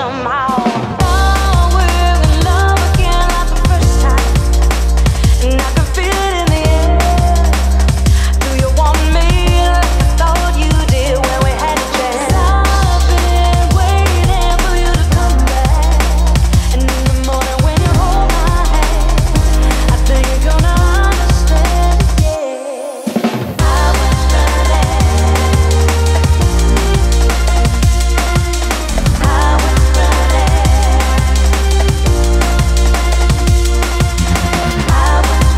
somehow. Now we're in love again like the first time, and I can feel it in the air. Do you want me like I thought you did when we had a chance? I've been waiting for you to come back, and in the morning when you hold my hand, I think you're gonna understand, yeah. I was running, I was running, I was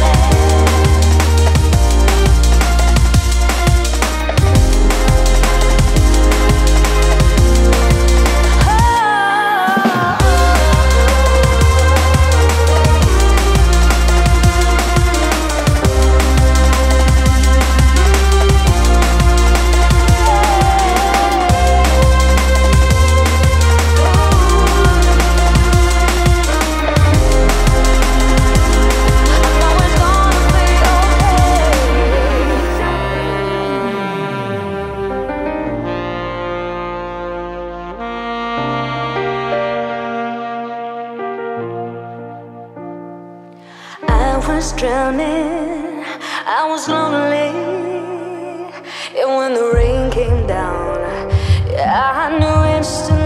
drowning, I was lonely, and when the rain came down, yeah, I knew instantly